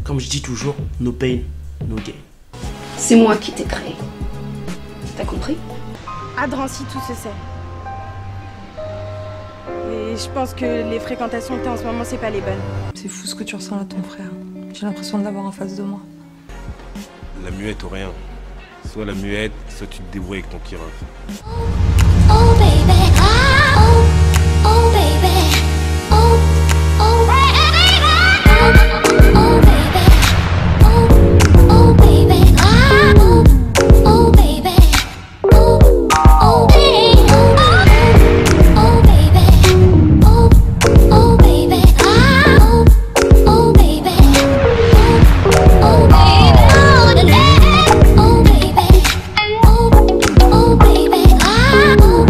Comme je dis toujours, no pain, no gain. C'est moi qui t'ai créé. T'as compris? À Drancy, tout se sait. Et je pense que les fréquentations que t'as en ce moment, c'est pas les bonnes. C'est fou ce que tu ressens là, ton frère. J'ai l'impression de l'avoir en face de moi. La muette ou rien. Soit la muette, soit tu te débrouilles avec ton petit ref. Oh baby, oh, oh baby, oh, oh baby, oh baby, oh, oh baby, oh, oh baby, oh, oh baby, oh baby, oh, oh baby, oh, oh baby, oh baby, oh the day, oh baby, oh baby, oh,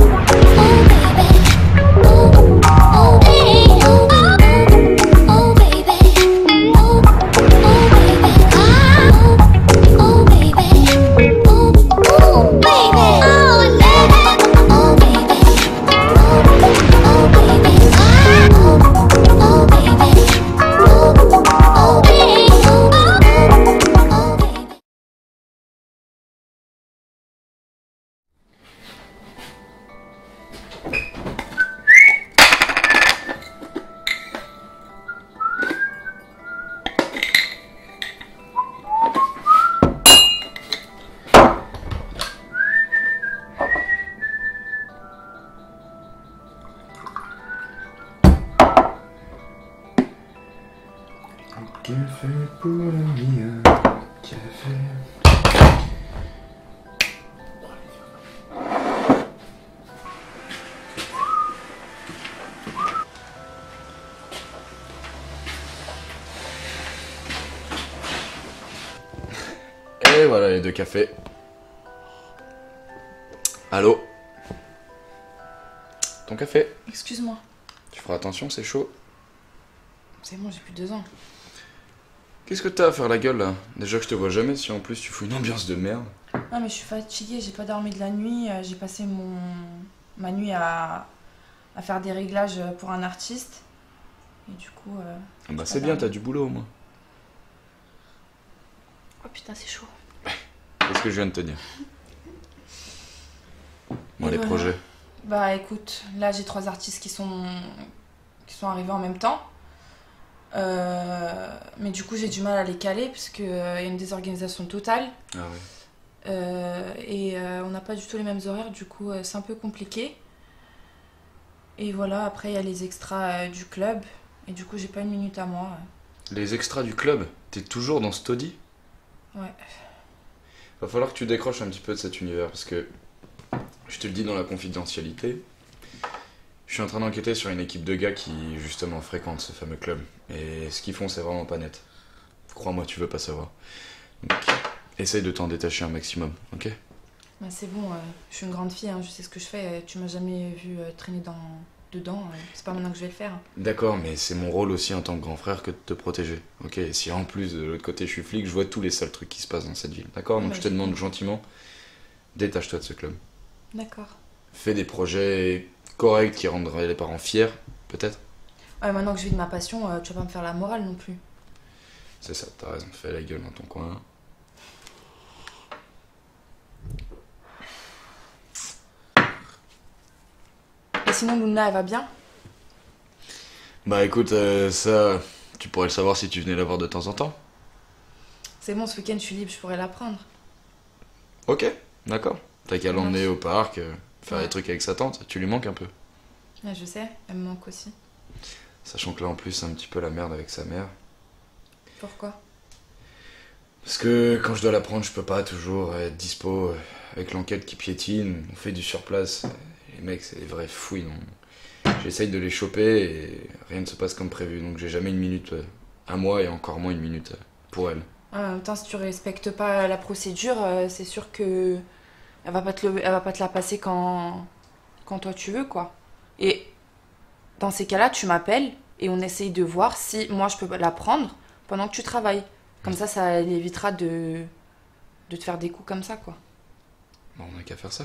Café pour l'ami, café. Et voilà les deux cafés. Allô? Ton café? Excuse-moi. Tu feras attention, c'est chaud. C'est bon, j'ai plus de 2 ans. Qu'est-ce que t'as à faire la gueule là? Déjà que je te vois jamais, si en plus tu fous une ambiance de merde. Non mais je suis fatiguée, j'ai pas dormi de la nuit. J'ai passé ma nuit à faire des réglages pour un artiste. Et du coup... Ah bah c'est bien, t'as du boulot au moins. Oh putain, c'est chaud. Qu'est-ce que je viens de te dire? Moi, les voilà. projets. Bah écoute, là j'ai 3 artistes qui sont arrivés en même temps. Mais du coup j'ai du mal à les caler parce qu'il y a une désorganisation totale. Ah oui. On n'a pas du tout les mêmes horaires, du coup c'est un peu compliqué. Et voilà, après il y a les extras du club. Et du coup j'ai pas une minute à moi. Les extras du club? T'es toujours dans Stody? Ouais. Va falloir que tu décroches un petit peu de cet univers parce que, je te le dis dans la confidentialité, je suis en train d'enquêter sur une équipe de gars qui justement fréquentent ce fameux club. Et ce qu'ils font c'est vraiment pas net. Crois-moi, tu veux pas savoir. Donc, essaye de t'en détacher un maximum, ok? Bah c'est bon, je suis une grande fille, hein, je sais ce que je fais. Tu m'as jamais vu traîner dedans, c'est pas maintenant que je vais le faire. D'accord, mais c'est mon rôle aussi en tant que grand frère que de te protéger, ok? Et si en plus de l'autre côté je suis flic, je vois tous les sales trucs qui se passent dans cette ville, d'accord? Donc Ouais, je te demande gentiment, détache-toi de ce club. D'accord. Fais des projets corrects qui rendraient les parents fiers, peut-être? Ouais, maintenant que je vis de ma passion, tu vas pas me faire la morale non plus. C'est ça, t'as raison, fais la gueule dans ton coin. Et sinon Luna elle va bien? Bah écoute, ça, tu pourrais le savoir si tu venais la voir de temps en temps. C'est bon, ce week-end je suis libre, je pourrais la prendre. Ok, d'accord. T'as qu'à l'emmener au parc, faire des trucs avec sa tante, tu lui manques un peu. Ouais, je sais, elle me manque aussi. Sachant que là en plus c'est un petit peu la merde avec sa mère. Pourquoi? Parce que quand je dois la prendre, je peux pas toujours être dispo avec l'enquête qui piétine, on fait du surplace. Les mecs, c'est des vrais fouilles. J'essaye de les choper et rien ne se passe comme prévu. Donc j'ai jamais une minute à moi et encore moins une minute pour elle. En même temps, si tu respectes pas la procédure, c'est sûr que elle va pas te la passer quand toi tu veux, quoi. Et dans ces cas-là, tu m'appelles et on essaye de voir si moi je peux la prendre pendant que tu travailles. Comme ça évitera de te faire des coups comme ça, quoi. Bon, on n'a qu'à faire ça.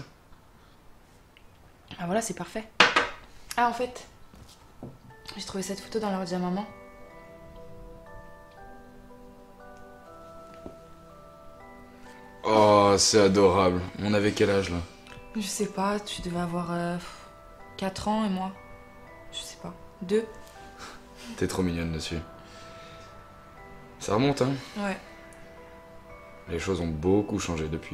Ah voilà, c'est parfait. Ah, en fait, j'ai trouvé cette photo dans l'ordi à maman. Oh, c'est adorable. On avait quel âge là? Je sais pas, tu devais avoir 4 ans et moi. Je sais pas. 2. T'es trop mignonne dessus. Ça remonte, hein? Ouais. Les choses ont beaucoup changé depuis.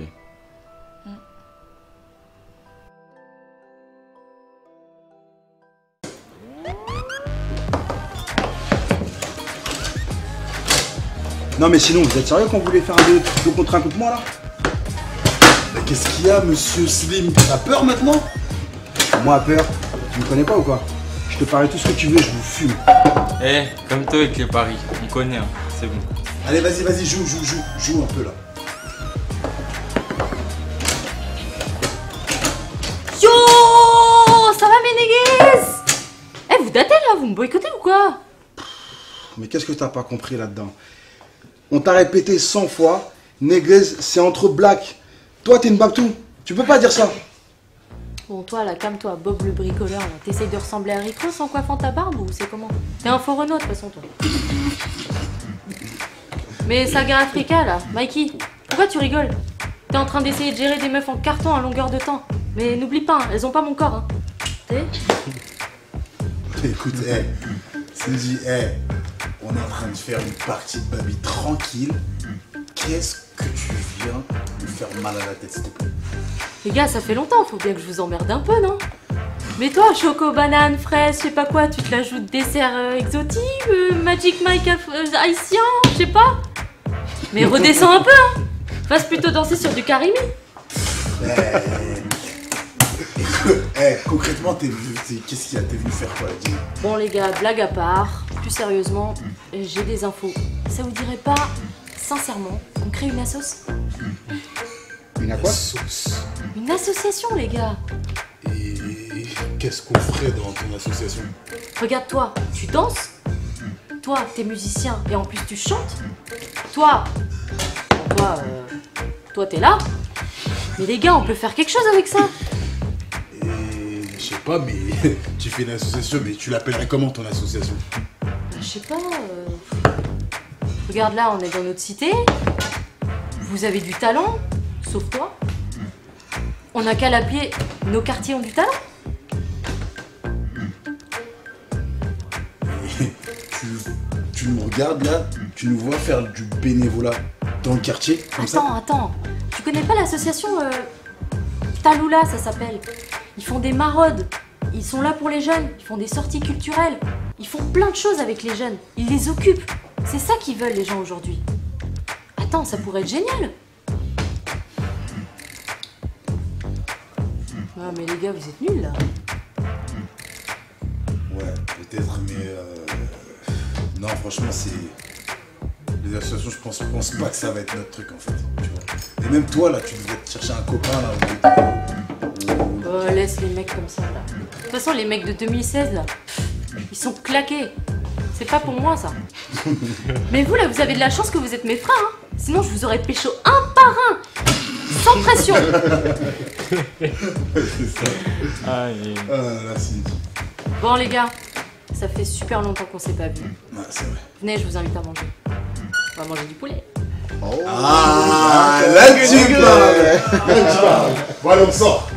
Non mais sinon, vous êtes sérieux quand vous voulez faire un 2 contre 1 contre moi là? Mais qu'est-ce qu'il y a, monsieur Slim? T'as peur maintenant? Moi peur, tu me connais pas ou quoi? Je te parie tout ce que tu veux, je vous fume. Eh, comme toi avec les paris, on connaît, hein. C'est bon. Allez, vas-y, joue un peu là. Yo, ça va mes négues? Eh, vous datez là, vous me boycottez ou quoi? Mais qu'est-ce que t'as pas compris là-dedans? On t'a répété 100 fois, négresse, c'est entre black. Toi, t'es une babtou. Tu peux pas dire ça. Bon, toi là, calme-toi, Bob le bricoleur, là. T'essayes de ressembler à Rico en coiffant ta barbe ou c'est comment? T'es un faux Renault de toute façon, toi. Mais Saga Africa là, Mikey, pourquoi tu rigoles? T'es en train d'essayer de gérer des meufs en carton à longueur de temps. Mais n'oublie pas, hein, elles ont pas mon corps, hein. T'es? Écoute, Cindy, on est en train de faire une partie de baby tranquille. Qu'est-ce que tu viens me faire mal à la tête, s'il te plaît? Les gars, ça fait longtemps, faut bien que je vous emmerde un peu, non? Mais toi, choco, banane, fraise, je sais pas quoi, tu te l'ajoutes dessert exotique, Magic Mike haïtien, je sais pas. Mais redescends un peu, hein. Fasse plutôt danser sur du karimi. Concrètement, qu'est-ce qu'il y a? T'es venu faire quoi? Dis. Bon les gars, blague à part, plus sérieusement, j'ai des infos. Ça vous dirait pas, sincèrement, qu'on crée une assoce? Une à quoi? Une association les gars. Et qu'est-ce qu'on ferait dans ton association? Regarde toi, tu danses. Toi, t'es musicien et en plus tu chantes. Toi, t'es là. Mais les gars, on peut faire quelque chose avec ça. Je sais pas, mais tu fais une association, mais tu l'appellerais comment ton association? Je sais pas. Regarde là, on est dans notre cité. Vous avez du talent, sauf toi. On n'a qu'à l'appeler nos quartiers ont du talent. Tu nous regardes là, tu nous vois faire du bénévolat dans le quartier comme Attends. Tu connais pas l'association Taloula, ça s'appelle. Ils font des maraudes. Ils sont là pour les jeunes. Ils font des sorties culturelles. Ils font plein de choses avec les jeunes. Ils les occupent. C'est ça qu'ils veulent les gens aujourd'hui. Attends, ça pourrait être génial. Ah mais les gars, vous êtes nuls là. Ouais, peut-être, mais non, franchement, c'est les associations. Je pense pas que ça va être notre truc en fait. Tu vois. Et même toi là, tu devrais te chercher un copain là. Oh, laisse les mecs comme ça là. De toute façon, les mecs de 2016 là, ils sont claqués. C'est pas pour moi ça. Mais vous là, vous avez de la chance que vous êtes mes frères, hein. Sinon, je vous aurais pécho un par un, sans pression. C'est ça. Ah là, c'est... Bon les gars, ça fait super longtemps qu'on s'est pas vu. Ouais, c'est vrai. Venez, je vous invite à manger. On va manger du poulet. Oh. Ah, là tu parles. Bon allez, on sort.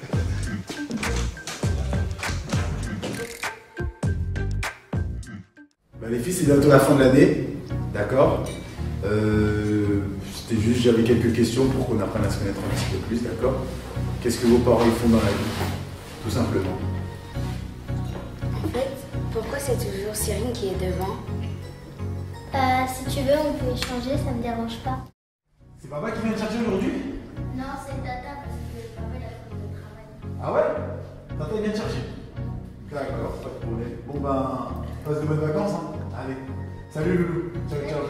Bah, les filles, c'est bientôt la fin de l'année, d'accord? C'était juste, j'avais quelques questions pour qu'on apprenne à se connaître un petit peu plus, d'accord? Qu'est-ce que vos parents font dans la vie? Tout simplement. En fait, pourquoi c'est toujours Cyrine qui est devant? Si tu veux, on peut échanger, ça me dérange pas. C'est papa qui vient te chercher aujourd'hui? Non, c'est Tata parce que papa il a fait le travail. Ah ouais? Tata vient te chercher? D'accord, pas de problème. Bon ben, passe de bonnes vacances, hein? Allez. Salut Loulou. Ciao, ciao.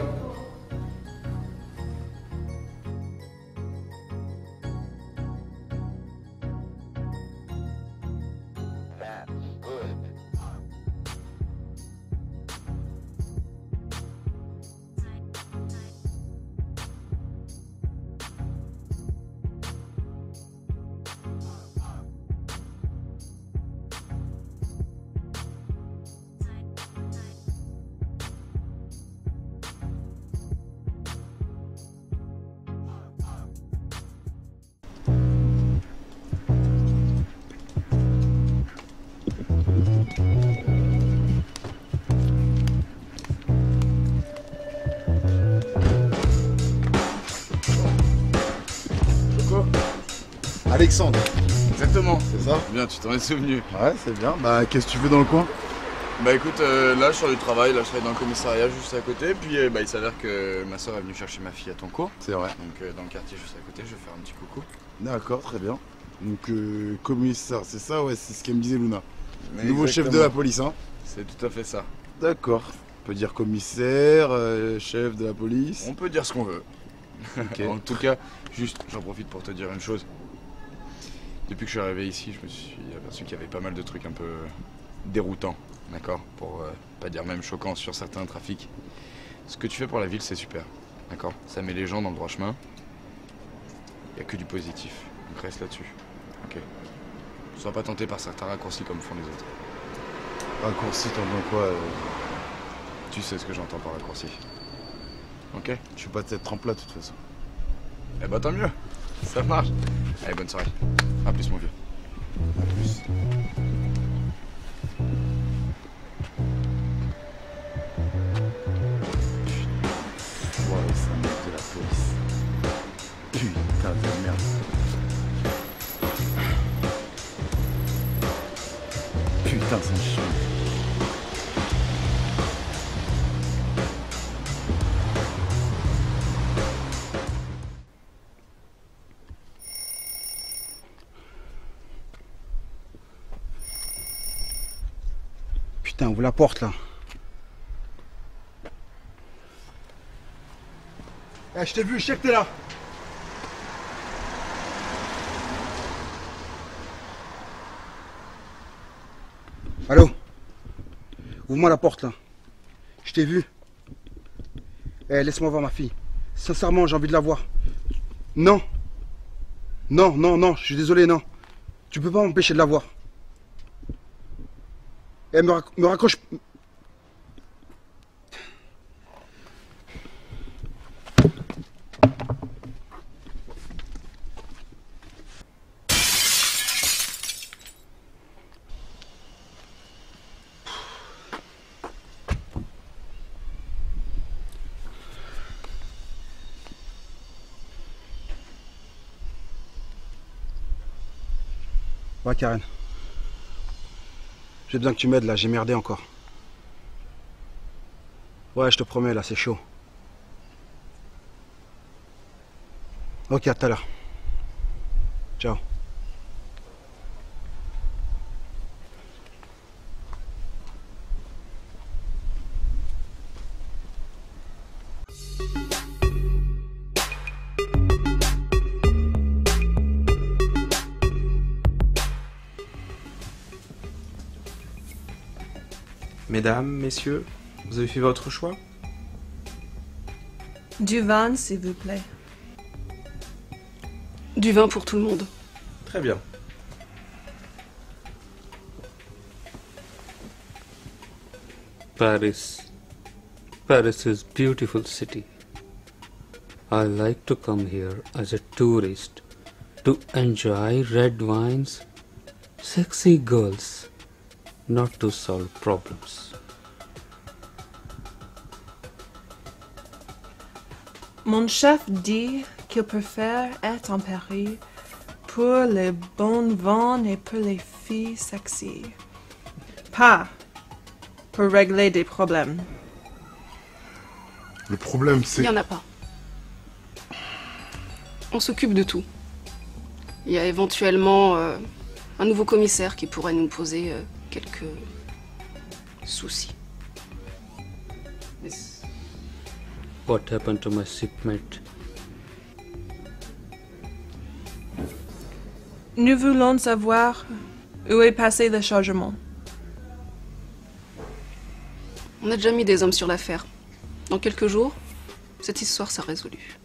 Alexandre. Exactement. C'est ça? Bien, tu t'en es souvenu. Ouais, c'est bien. Bah, qu'est-ce que tu fais dans le coin? Bah écoute, là je sors du travail, là je travaille dans le commissariat juste à côté, puis bah, il s'avère que ma soeur est venue chercher ma fille à ton cours. C'est vrai. Donc dans le quartier juste à côté, je vais faire un petit coucou. D'accord, très bien. Donc, commissaire, c'est ça? Ouais, c'est ce qu'elle me disait Luna. Mais Nouveau chef de la police, hein? C'est tout à fait ça. D'accord. On peut dire commissaire, chef de la police. On peut dire ce qu'on veut. Okay. En tout cas, juste, j'en profite pour te dire une chose. Depuis que je suis arrivé ici, je me suis aperçu qu'il y avait pas mal de trucs un peu déroutants, d'accord? Pour pas dire même choquants sur certains trafics. Ce que tu fais pour la ville, c'est super, d'accord? Ça met les gens dans le droit chemin. Il n'y a que du positif, donc reste là-dessus, ok? Sois pas tenté par certains raccourcis comme font les autres. Raccourci, t'entends quoi? Tu sais ce que j'entends par raccourci. Ok? Je suis pas de cette trempe-là, de toute façon. Eh bah tant mieux, ça marche. Allez, bonne soirée. A plus, mon vieux. A plus. Ouais, c'est un mec de la police. Putain de merde. Putain, c'est chiant. Putain, ouvre la porte là. Eh, je t'ai vu, je sais que t'es là. Allô? Ouvre-moi la porte là. Je t'ai vu. Eh, laisse-moi voir ma fille. Sincèrement, j'ai envie de la voir. Non. Non, non, non, je suis désolé, non. Tu peux pas m'empêcher de la voir. Eh, me raccroche. Ouais, Karen. J'ai besoin que tu m'aides là, j'ai merdé encore. Ouais, je te promets, là, c'est chaud. Ok, à tout à l'heure. Ciao. Mesdames, messieurs, vous avez fait votre choix? Du vin, s'il vous plaît. Du vin pour tout le monde. Très bien. Paris. Paris is beautiful city. I like to come here as a tourist to enjoy red wines, sexy girls, not to solve problems. Mon chef dit qu'il préfère être en Paris pour les bons vins et pour les filles sexy. Pas pour régler des problèmes. Le problème, c'est... Il n'y en a pas. On s'occupe de tout. Il y a éventuellement un nouveau commissaire qui pourrait nous poser quelques soucis. What happened to my shipmate? Nous voulons savoir où est passé le chargement. On a déjà mis des hommes sur l'affaire. Dans quelques jours, cette histoire sera résolue.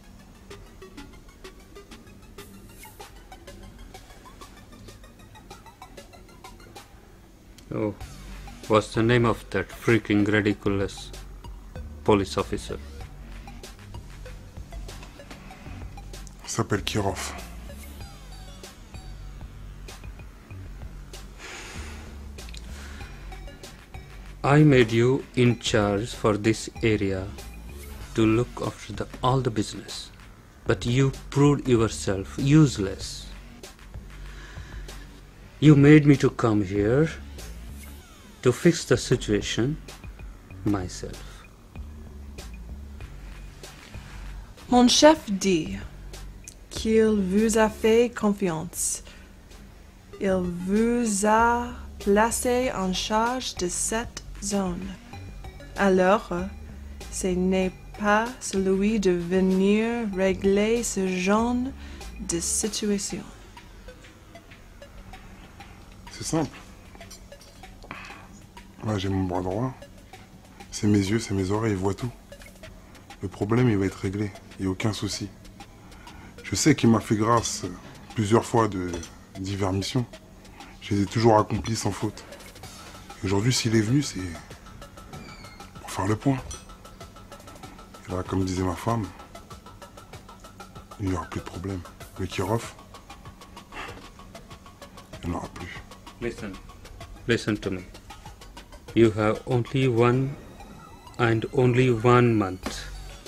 Oh, what's the name of that freaking ridiculous police officer? Il s'appelle Kirov. I made you in charge for this area to look after all the business, but you proved yourself useless. You made me to come here to fix the situation myself. Mon chef dit qu'il vous a fait confiance. Il vous a placé en charge de cette zone. Alors, ce n'est pas celui de venir régler ce genre de situation. C'est simple. Là, j'ai mon bras droit. C'est mes yeux, c'est mes oreilles, ils voient tout. Le problème, il va être réglé. Il n'y a aucun souci. Je sais qu'il m'a fait grâce plusieurs fois de diverses missions. Je les ai toujours accomplies sans faute. Aujourd'hui, s'il est venu, c'est pour faire le point. Et là, comme disait ma femme, il n'y aura plus de problème. Le Kirov, il n'y en aura plus. Listen to me. You have only one and only 1 month.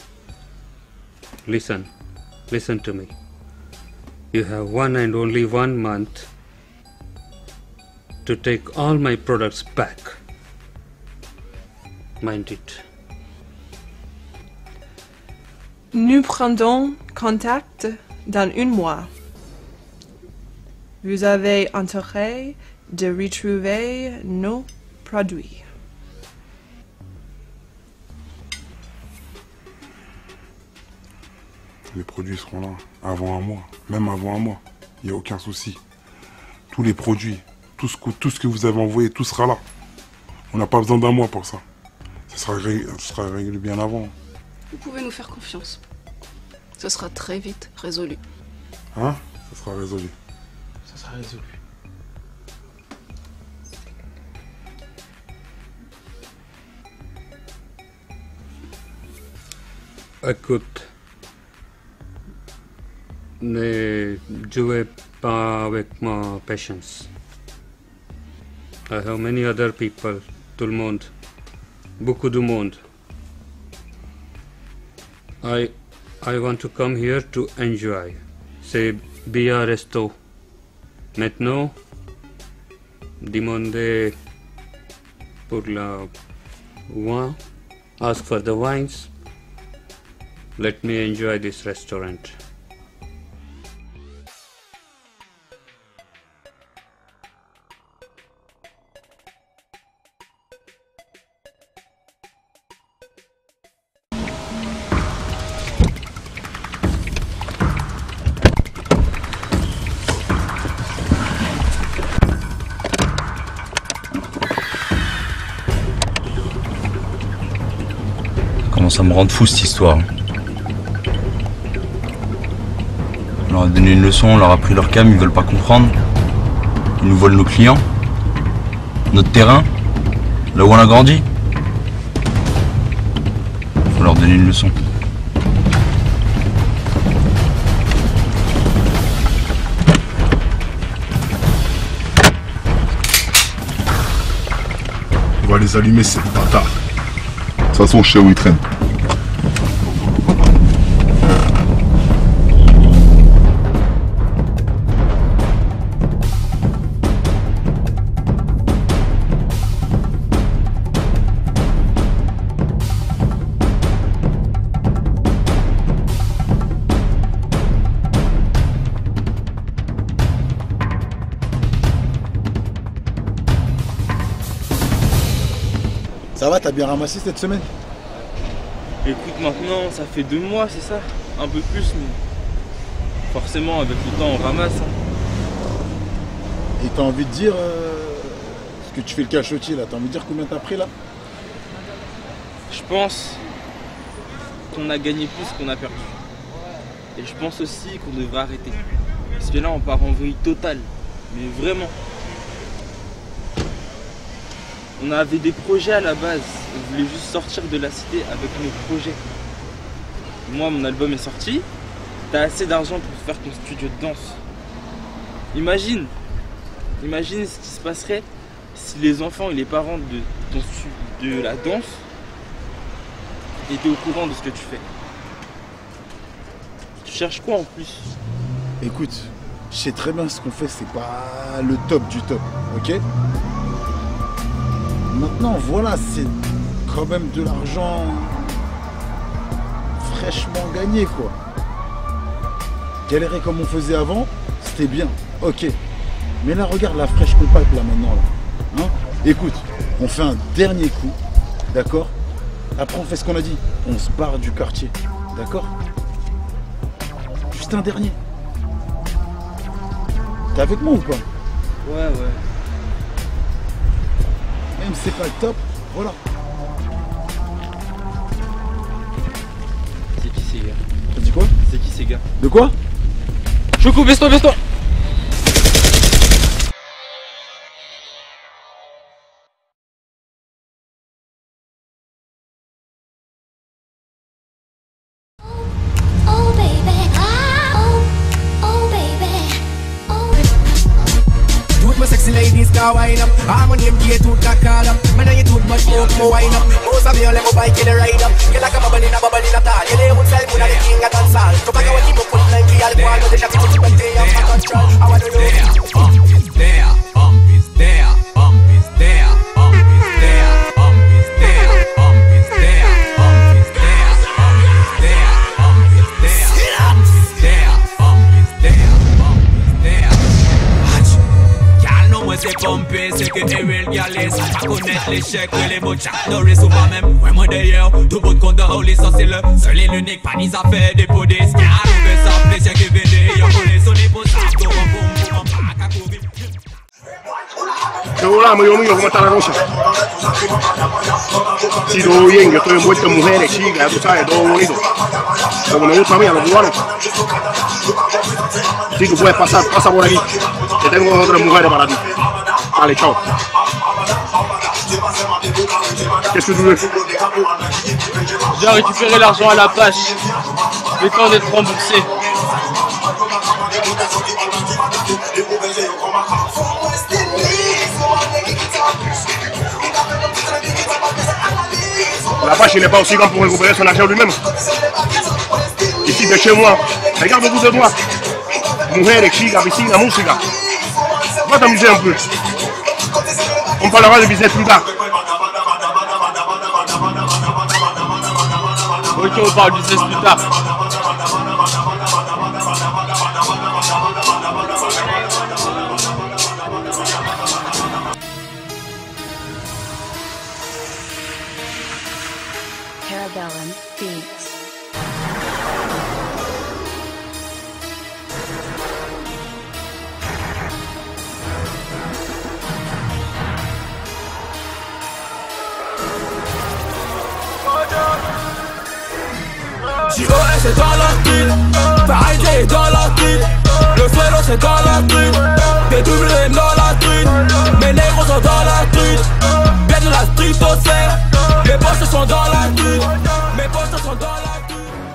Listen to me. You have 1 and only 1 month to take all my products back. Mind it. Nous prendrons contact dans 1 mois. Vous avez intérêt de retrouver nos produits. Les produits seront là avant 1 mois, même avant 1 mois. Il n'y a aucun souci. Tous les produits, tout ce que vous avez envoyé, tout sera là. On n'a pas besoin d'1 mois pour ça. Ça sera réglé bien avant. Vous pouvez nous faire confiance. Ce sera très vite résolu. Hein? Ça sera résolu. Ça sera résolu. Écoute, ne jouez pas avec ma patience. I have many other people, tout le monde, beaucoup de monde. I want to come here to enjoy. C'est bien resto. Maintenant, demandez pour la wine, ask for the wines. Let me enjoy this restaurant. Ça me rend fou cette histoire. On leur a donné une leçon, on leur a pris leur cam, ils veulent pas comprendre. Ils nous volent nos clients, notre terrain, là où on a grandi. Faut leur donner une leçon. On va les allumer ces bâtards. De toute façon, je sais où ils traînent. Ça va, t'as bien ramassé cette semaine? Écoute, maintenant, ça fait 2 mois, c'est ça? Un peu plus, mais forcément, avec le temps, on ramasse. Et t'as envie de dire ce que tu fais le cachotier là, t'as envie de dire combien t'as pris là? Je pense qu'on a gagné plus qu'on a perdu. Et je pense aussi qu'on devrait arrêter. Parce que là, on part en vrille totale. Mais vraiment. On avait des projets à la base. On voulait juste sortir de la cité avec nos projets. Moi, mon album est sorti. T'as assez d'argent pour faire ton studio de danse. Imagine ce qui se passerait si les enfants et les parents de la danse étaient au courant de ce que tu fais. Tu cherches quoi en plus? Écoute, Je sais très bien ce qu'on fait, c'est pas le top du top, ok? Maintenant, voilà, c'est quand même de l'argent fraîchement gagné, quoi. Galérer comme on faisait avant, c'était bien, ok. Mais là, regarde la fraîche compacte, là, maintenant, là. Hein? Écoute, on fait un dernier coup, d'accord? Après, on fait ce qu'on a dit. On se barre du quartier, d'accord? Juste un dernier. T'es avec moi ou pas? Ouais, ouais. Même si c'est pas le top, voilà. C'est qui ces gars? T'as dit quoi? C'est qui ces gars? De quoi? Choco, baisse-toi, baisse-toi! Ladies can wind up, I'm on name gate to call up. Man, I too much smoke, more wine up. Most of you let me bike in the ride up. You like a bubble in a tall. You lay with self, you the king of dance hall. So back when you put like the alcohol, but they shot you but they have control. I want to know. Pump is there, pump is there, pump is there, pump is there, pump is there, pump is there, pump is there, pump is there, pump is there, pump is there, pump is there, pump is there. Moi c'est pompé, c'est que Eril Galley sans pas connaître l'échec, les mots Jack Norris ou pas même. Ouais moi d'ailleurs, tout bout de compte dans Holy ça c'est le seul et l'unique, pas des affaires des pots des scars. On veut ça, plaisir qui véné, y'en connaît son épouse, ça tourne en pack à courir. Yo hablamos, yo mío, ¿cómo está la cosa? Sí, todo bien, yo estoy envuelto en mujeres, chicas, tú sabes, todo bonito. Lo que me gusta a mí, a los cubanos. Sí, tú puedes pasar, pasa por aquí. Que tengo 2 o 3 mujeres para ti. Vale, chao. Qu'est-ce que tu veux? J'ai récupéré l'argent à la page. Le temps d'être remboursé. La vache, il n'est pas aussi grand pour récupérer son argent lui-même. Ici, de chez moi, regarde autour de toi. Mujeres, chicas, piscina, música. Va t'amuser un peu. On parlera de business plus tard. Ok, on parle du business plus tard. Parabellum Beats. JOS est dans la street, Paris est dans la street, le suelo c'est dans la street, PWM dans la street, mes négros sont dans la street, bien de la street au cerf, mes poches sont dans la street, mes poches sont dans la street.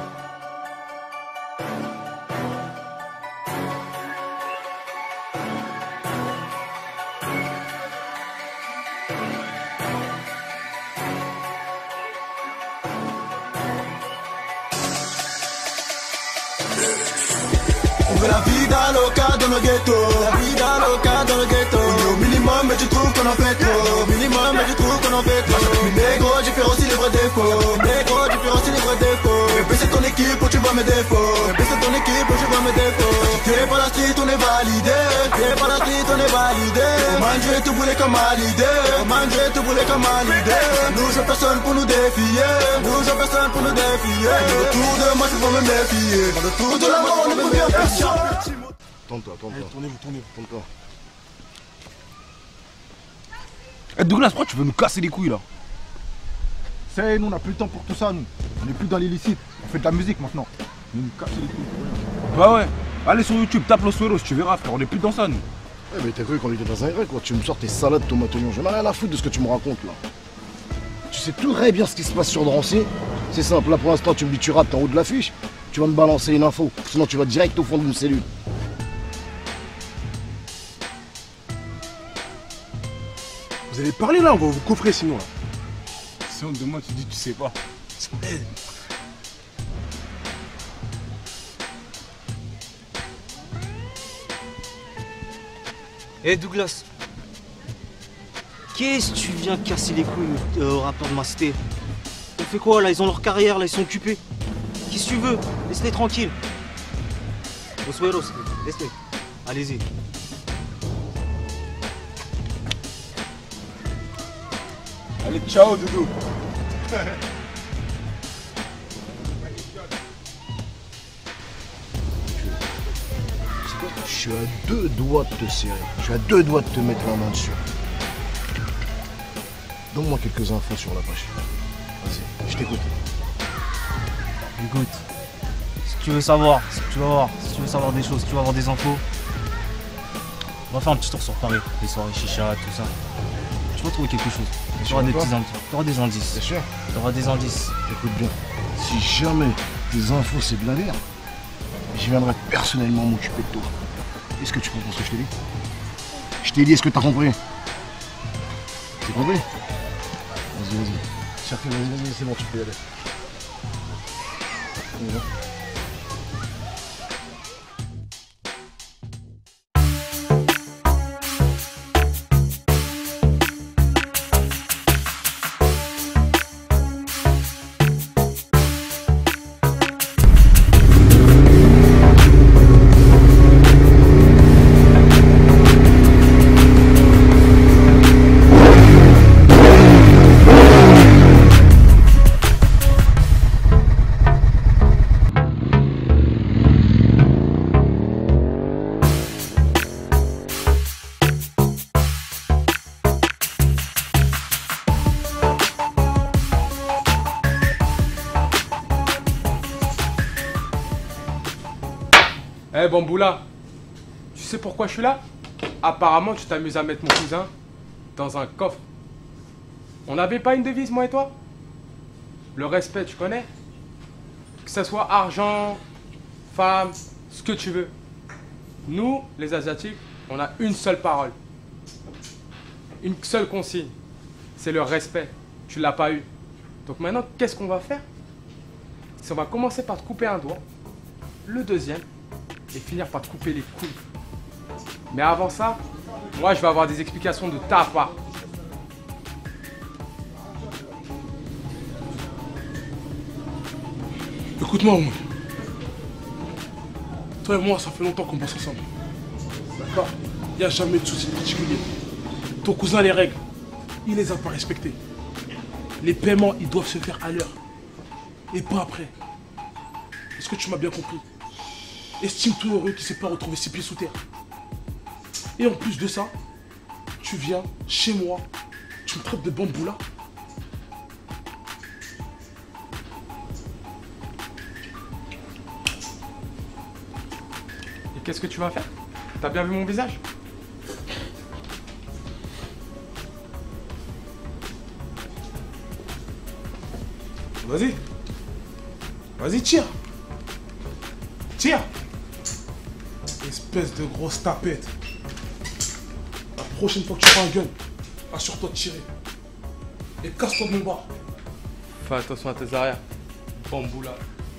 On veut la vida loca dans le ghetto, la vida loca dans le ghetto. On est au minimum mais tu trouves qu'on en fait trop, minimum mais tu trouves qu'on en fait trop. Négro, j'ai fait aussi les vrais défauts, négro, j'ai fait aussi les vrais défauts. Mais baisse ton équipe où tu vois mes défauts, baisse ton équipe où tu vois mes défauts. T'es pas la street, on est validé, t'es pas la street, on est validé. Man, je vais tout brûler comme Hallyday, man, je vais tout brûler comme Hallyday. Nous, je personne pour nous défier, nous, je personne pour nous défier. Autour de moi, tu vas me méfier, autour de la mort, on ne peut bien faire. Tourne-toi, tourne-toi. Tournez-vous, tournez-vous. Tourne-toi. Eh Douglas, pourquoi tu veux nous casser les couilles là? Ça y est, nous on n'a plus le temps pour tout ça, nous. On n'est plus dans l'illicite. On fait de la musique maintenant. Nous casser les couilles pour rien. Bah ouais, allez sur YouTube, tape Los Suelos, tu verras frère, on est plus dans ça nous. Eh mais t'as cru qu'on était dans un grec quoi, tu me sors tes salades tomates oignons, j'en ai rien à foutre de ce que tu me racontes là. Tu sais tout très bien ce qui se passe sur Drancy. C'est simple, là pour l'instant tu me dis tu rappes, t'es en haut de l'affiche, tu vas me balancer une info, sinon tu vas direct au fond d'une cellule. Vous allez parler là, on va vous coffrer sinon là. Si on te demande, tu dis tu sais pas. Eh Douglas, qu'est-ce que tu viens casser les couilles au rapport de ma cité? On fait quoi là? Ils ont leur carrière, là ils sont occupés. Qu'est-ce que tu veux? Laisse-les tranquilles. Osweros, laisse-les. Allez-y. Allez, ciao Doudou. Je suis à 2 doigts de te serrer. Je suis à 2 doigts de te mettre la main dessus. Donne-moi quelques infos sur la poche. Vas-y, je t'écoute. Écoute, si tu veux savoir, si tu veux savoir des choses, si tu veux avoir des infos, on va faire un petit tour sur Paris, les soirées chicha, tout ça. Tu vas trouver quelque chose. Tu auras des petits indices. Tu auras des indices. C'est sûr. Tu auras des indices. Écoute bien, si jamais tes infos c'est de la merde, je viendrai personnellement m'occuper de toi. Est-ce que tu comprends ce que je t'ai dit? Je t'ai dit, est-ce que t'as compris? T'as compris? Vas-y, vas-y. Cherchez, vas-y, c'est bon, tu peux y aller. On y va. Eh Bamboula, tu sais pourquoi je suis là? Apparemment tu t'amuses à mettre mon cousin dans un coffre. On n'avait pas une devise moi et toi? Le respect, tu connais? Que ce soit argent, femme, ce que tu veux. Nous, les Asiatiques, on a une seule parole. Une seule consigne. C'est le respect. Tu l'as pas eu. Donc maintenant, qu'est-ce qu'on va faire? C'est on va commencer par te couper un doigt. Le deuxième. Et finir par te couper les couilles. Mais avant ça, moi je vais avoir des explications de ta part. Écoute-moi, moi. Toi et moi, ça fait longtemps qu'on bosse ensemble. D'accord? Il n'y a jamais de soucis particuliers. Ton cousin, les règles, il les a pas respectées. Les paiements, ils doivent se faire à l'heure. Et pas après. Est-ce que tu m'as bien compris? Estime-toi heureux qu'il ne s'est pas retrouvé ses pieds sous terre. Et en plus de ça, tu viens chez moi, tu me traites de Bamboula. Et qu'est-ce que tu vas faire? T'as bien vu mon visage? Vas-y. Vas-y, tire. Tire. Espèce de grosse tapette. La prochaine fois que tu prends un gun, assure-toi de tirer. Et casse-toi de mon bar. Fais attention à tes arrières. Bamboula.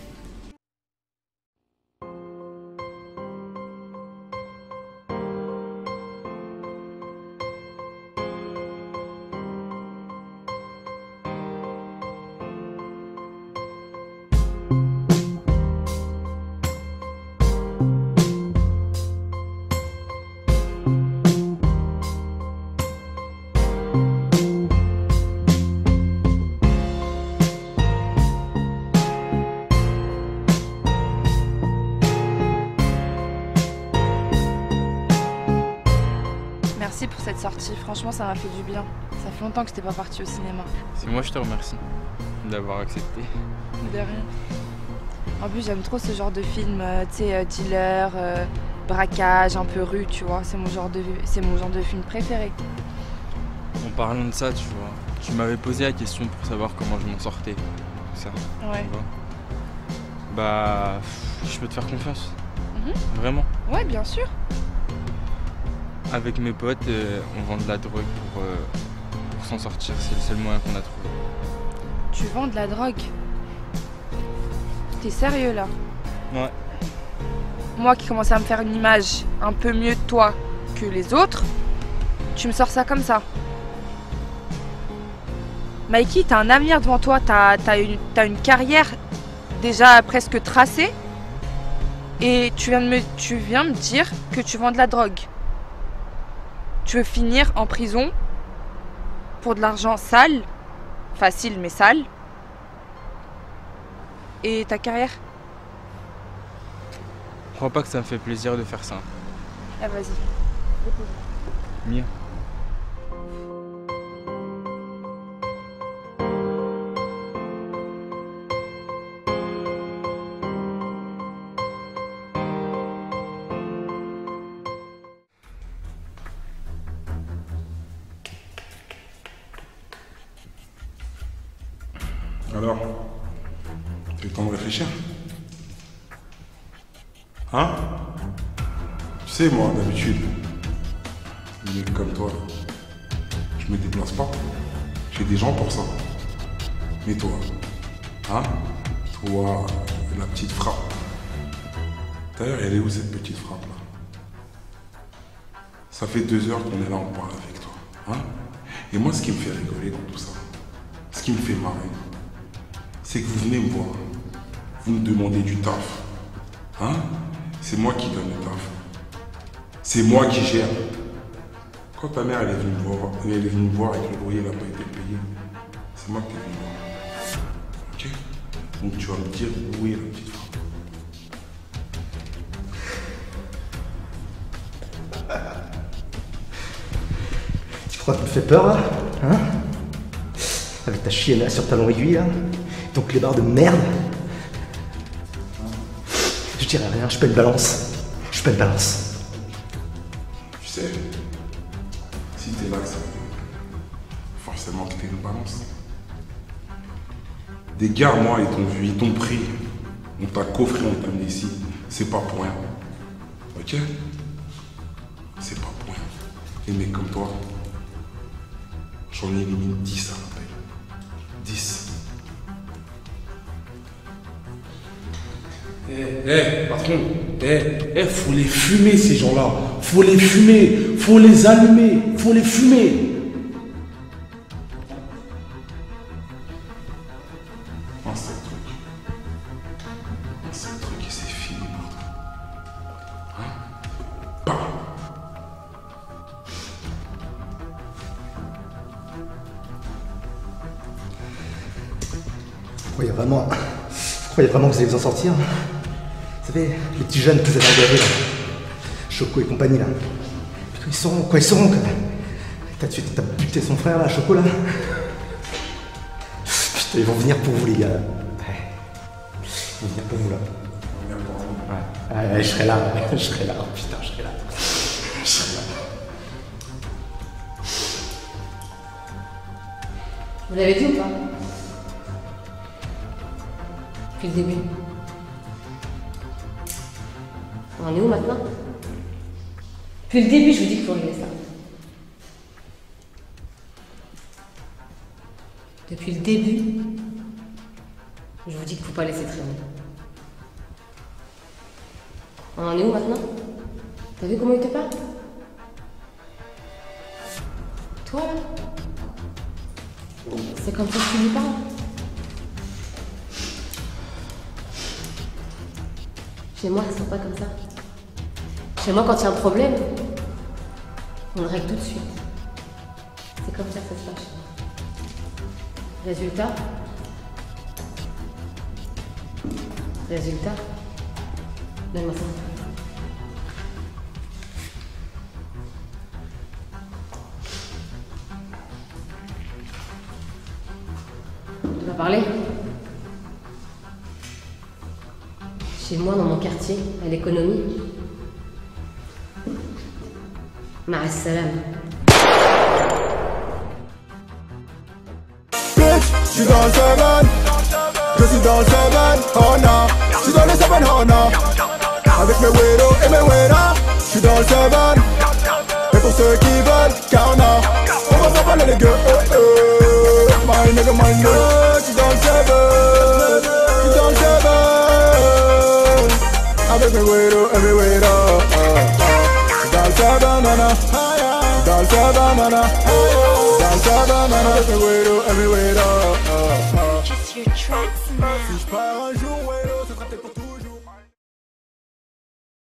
Merci pour cette sortie, franchement ça m'a fait du bien. Ça fait longtemps que j'étais pas partie au cinéma. C'est moi je te remercie d'avoir accepté. De rien. En plus j'aime trop ce genre de film, tu sais, dealer, braquage, un peu rue, tu vois. C'est mon genre de film préféré. En parlant de ça, tu vois, tu m'avais posé la question pour savoir comment je m'en sortais. Tout ça. Ouais. Tu vois. Bah, je peux te faire confiance. Mhm. Vraiment. Ouais, bien sûr. Avec mes potes, on vend de la drogue pour s'en sortir. C'est le seul moyen qu'on a trouvé. Tu vends de la drogue? T'es sérieux là? Ouais. Moi qui commence à me faire une image un peu mieux de toi, que les autres, tu me sors ça comme ça. Mikey, t'as un avenir devant toi, t'as une carrière déjà presque tracée. Et tu viens me dire que tu vends de la drogue. Tu veux finir en prison pour de l'argent sale, facile mais sale. Et ta carrière? Je crois pas que ça me fait plaisir de faire ça. Ah vas-y. Mia. Alors, t'as eu le temps de réfléchir? Hein? Tu sais, moi, d'habitude, un mec comme toi, je me déplace pas. J'ai des gens pour ça. Mais toi, hein? Toi, la petite frappe. D'ailleurs, elle est où cette petite frappe là? Ça fait 2 heures qu'on est là, on parle avec toi. Hein? Et moi, ce qui me fait rigoler dans tout ça, ce qui me fait marrer, c'est que vous venez me voir, vous me demandez du taf. Hein? C'est moi qui donne le taf. C'est moi qui gère. Quand ta mère elle est venue me voir et que le loyer n'a pas été payé, c'est moi qui t'ai venu voir. Ok? Donc tu vas me dire où est la petite femme. Tu crois que tu me fais peur là? Hein? Avec ta chienne là sur talon aiguille là? Ton clébard de merde? Je dirais rien, je paie une balance. Je paie une balance. Tu sais, si t'es là, c'est forcément que t'es une balance. Des gars, moi, ils t'ont vu, ils t'ont pris. On t'a coffré, on t'a amené ici. C'est pas pour rien. Ok? C'est pas pour rien. Les mecs comme toi, j'en élimine 10 à l'appel. 10. Patron, faut les fumer ces gens-là. Faut les fumer, faut les allumer, faut les fumer. Un seul truc et c'est fini. Hein? Bam! Vous croyez vraiment que vous allez vous en sortir? Vous savez, les petits jeunes que vous avez engagés là, Choco et compagnie là, putain, ils sauront quoi, t'as buté son frère là, Choco là. Putain, ils vont venir pour vous les gars. Ouais. Ils vont venir pour vous là. Ouais, je serai là, oh, putain, je serai là. Vous l'avez dit ou pas? Depuis le début. On en est où maintenant? Depuis le début, je vous dis qu'il faut régler ça. Depuis le début, je vous dis qu'il ne faut pas laisser traîner. On en est où maintenant? T'as vu comment il te parle? Toi là? C'est comme ça que tu lui parles? Chez moi, ils sont pas comme ça. Chez moi, quand il y a un problème, on le règle tout de suite. C'est comme ça que ça se passe. Résultat, donne-moi ça. Tu vas parler? Chez moi, dans mon quartier, à l'économie. Ma'a salam. Je suis dans le 7, je suis dans le 7, oh non. Je suis dans le 7, oh non. Avec mes weirdos et mes weirdas, je suis dans le 7. Et pour ceux qui veulent, car non, on va s'en parler les gars. My nigga, my nigga, je suis dans le 7, je suis dans le 7. Avec mes weirdos et mes weirdas, je suis dans le 7. banana, dans le banana, dans le banana, everywhere, everywhere. Just your tracks now. Si je pars un jour, ouais, ce sera peut-être pour tout.